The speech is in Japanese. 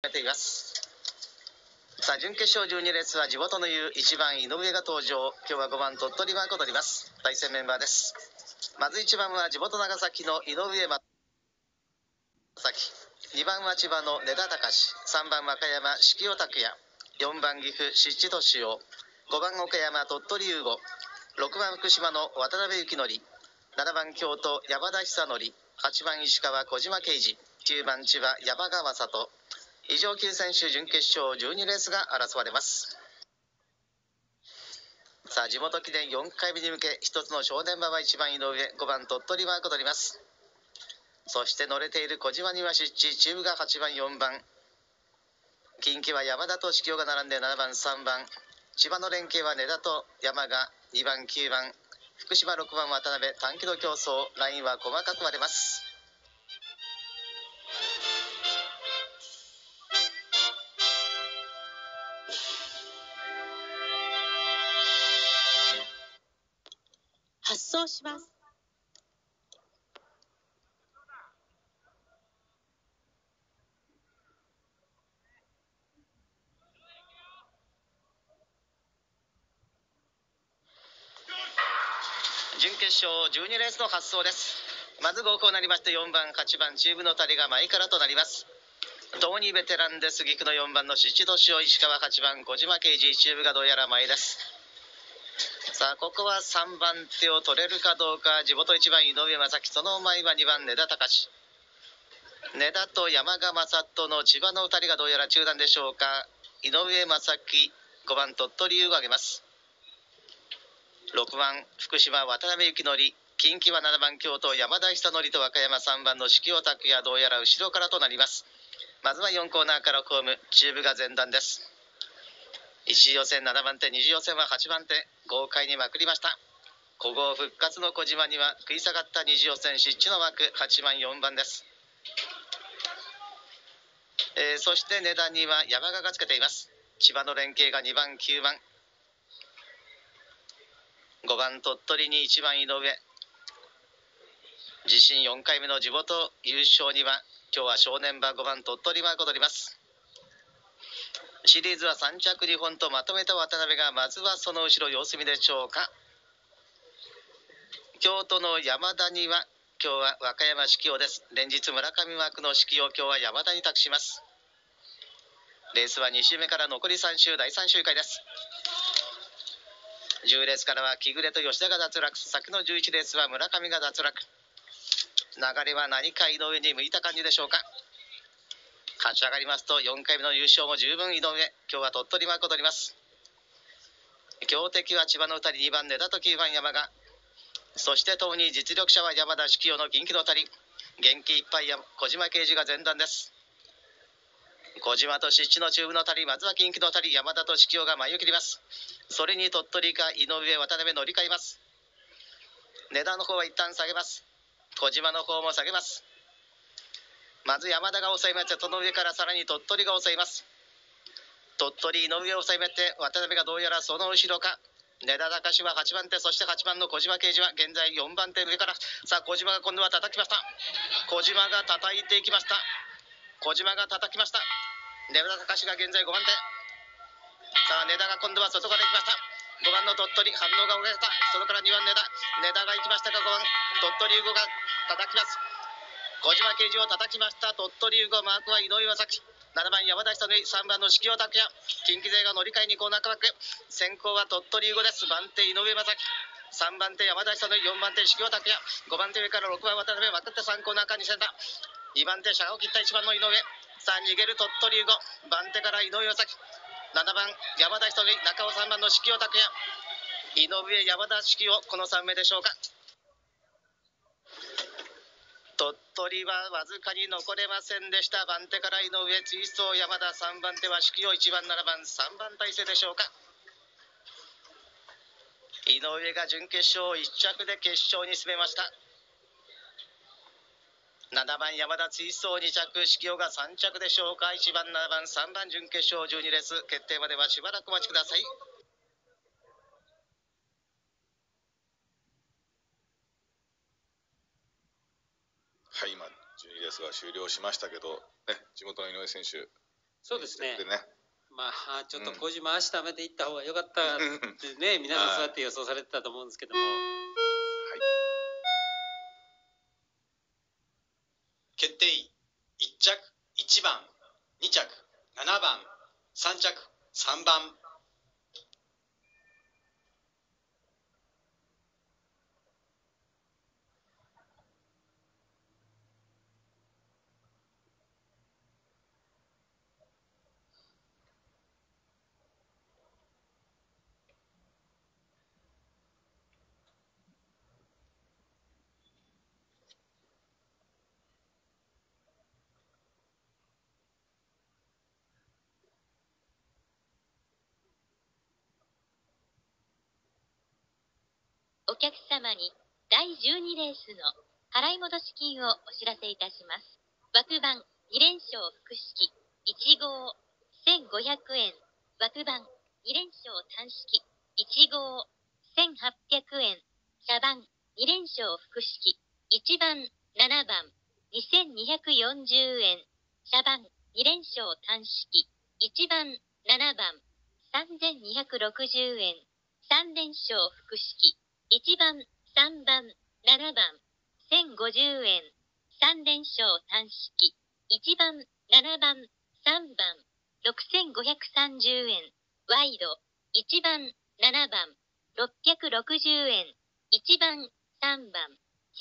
ています。さあ、準決勝12レースは地元の言う1番井上が登場。今日は5番鳥取マークを取ります。対戦メンバーです。まず1番は地元長崎の井上正樹、2番は千葉の根田隆、3番和歌山四季尾拓也、4番岐阜湿地敏夫、5番岡山鳥取優吾、6番福島の渡辺幸則、7番京都山田久則、8番石川小島啓二、9番千葉山川里。以上9選手準決勝12レースが争われます。さあ、地元記念4回目に向け一つの正念場は1番井上、5番鳥取マークを取ります。そして乗れている小島には湿地、中部が8番4番、近畿は山田と四季尾が並んで7番3番、千葉の連携は根田と山が2番9番、福島6番渡辺、短期の競争、ラインは細かく割れます。 発送します。 準決勝12レースの発送です。まず5校になりまして4番8番中部の谷が前からとなります。共にベテランです。岐阜の4番の湿地敏夫、石川8番小島啓二、中部がどうやら前です。さあ、ここは3番手を取れるかどうか。地元1番井上正樹、その前は2番根田隆、根田と山賀正人の千葉の2人がどうやら中段でしょうか。井上正樹、5番鳥取優吾を挙げます。6番福島渡辺幸則、近畿は7番京都山田久則と和歌山3番の四季尾拓也、どうやら後ろからとなります。まずは4コーナーからホーム、中部が前段です。1次予選7番手、2次予選は8番手、豪快にまくりました。古豪復活の小島には食い下がった2次予選湿地の枠、8番4番です。そして値段には山賀がつけています。千葉の連携が2番9番、5番鳥取に1番井上、自身4回目の地元優勝には今日は正念場5番鳥取マークを取ります。シリーズは3着2本とまとめた渡辺が、まずはその後ろ様子見でしょうか。京都の山田には今日は和歌山四季尾です。連日村上枠の四季尾、今日は山田に託します。レースは2周目から残り3周、第3周回です。10レースからは木暮と吉田が脱落、先の11レースは村上が脱落。流れは何か井上に向いた感じでしょうか。勝ち上がりますと4回目の優勝も十分井上、今日は鳥取マークを取ります。強敵は千葉の2人、2番根田と9番山賀、そしてともに実力者は山田四季尾の近畿の2人、元気いっぱいや小島啓二が前段です。小島と湿地の中部の2人、まずは近畿の2人、山田と四季尾が前を切ります。それに鳥取か井上渡辺乗り換えます。値段の方は一旦下げます。小島の方も下げます。まず山田が抑えまして、その上からさらに鳥取が抑えます。鳥取井上を抑えまして渡辺がどうやらその後ろか。根田隆は8番手、そして8番の小島啓二は現在4番手上から。さあ、小島が今度は叩きました。小島が叩いていきました。小島が叩きました。根田隆が現在5番手。さあ、根田が今度は外から行きました。5番の鳥取、反応が遅れた。それから2番根田、根田が行きましたが5番鳥取優吾が叩きます。小島啓二を叩きました鳥取優吾、マークは井上正樹、7番山田久則、3番の四季尾拓也、近畿勢が乗り換えにコーナーカバック。先行は鳥取優吾です。番手井上正樹、3番手山田久則、4番手四季尾拓也、5番手上から6番渡辺、まくって3コーナー間にセンター、2番手シャガを切った1番の井上、さあ逃げる鳥取優吾、番手から井上正樹、7番山田久則、中尾3番の四季尾拓也、井上山田四季尾、この3名でしょうか。鳥取はわずかに残れませんでした。番手から井上、追走山田、3番手は四季尾、1番7番3番体制でしょうか。井上が準決勝1着で決勝に進めました。7番山田追走2着、四季尾が3着でしょうか。1番7番3番準決勝12レース決定まではしばらくお待ちください。 はい、今12レースが終了しましたけど、ね、地元の井上選手そうですね。 でね。 まあ、ちょっと小島足溜めていった方が良かったってね、皆さんそうやって予想されてたと思うんですけども。 決定1着1番2着7番3着3番。 お客様に第12レースの払い戻し金をお知らせいたします。枠番2連勝複式1号1500円。枠番2連勝単式1号1800円。茶番2連勝複式1番7番2240円。茶番2連勝単式1番7番3260円。3連勝複式1番3番7番1050円。3連勝単式1番7番3番6530円。ワイド1番7番660円。1番3番